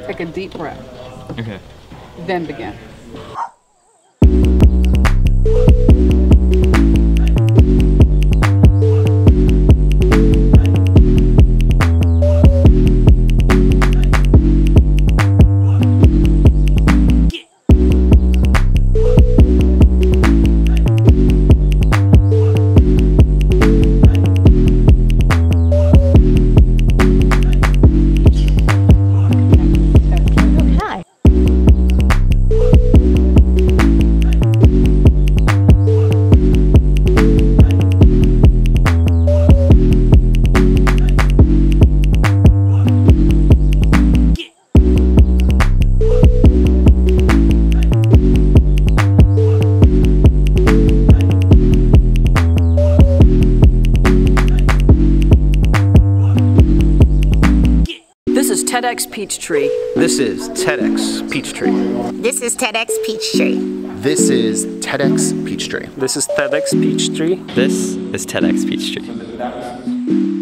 Take a deep breath. Okay. Then begin. This is TEDxPeachtree. This is TEDxPeachtree. This is TEDxPeachtree. This is TEDxPeachtree. This is TEDxPeachtree. This is TEDxPeachtree.